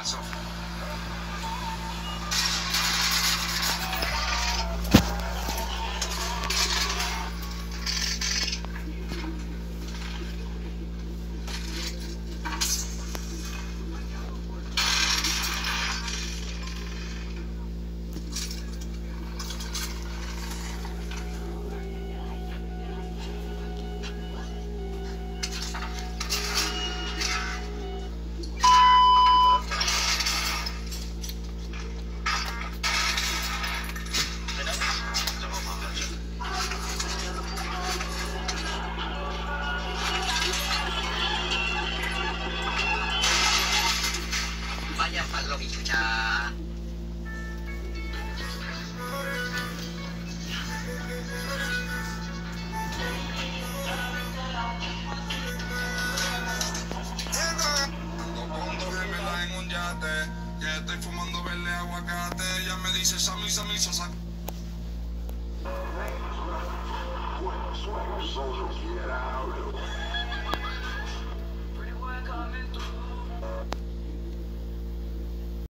pasó? Vaya palo, mi chucha. Ando con dos gemelas en un yate, que estoy fumando verde aguacate. Ella me dice Sammy, Sammy, Sosa. When the swagger soldiers get out.